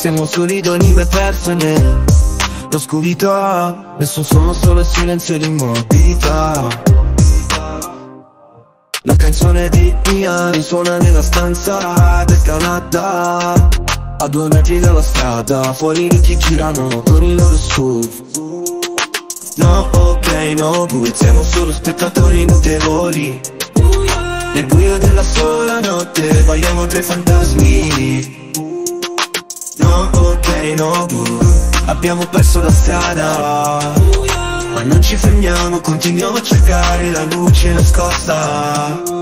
Siamo soli da anime persone, l'oscurità, nessun suono, solo il silenzio di immobilità. La canzone di Mia risuona nella stanza descanata, a 2 metri dalla strada, fuori ricchi girano con i loro SUV. No, ok, no good, siamo solo spettatori notevoli. Nel buio della sola notte vogliamo 3 fantasmi. No, ok, no good, abbiamo perso la strada, ma non ci fermiamo, continuiamo a cercare la luce nascosta.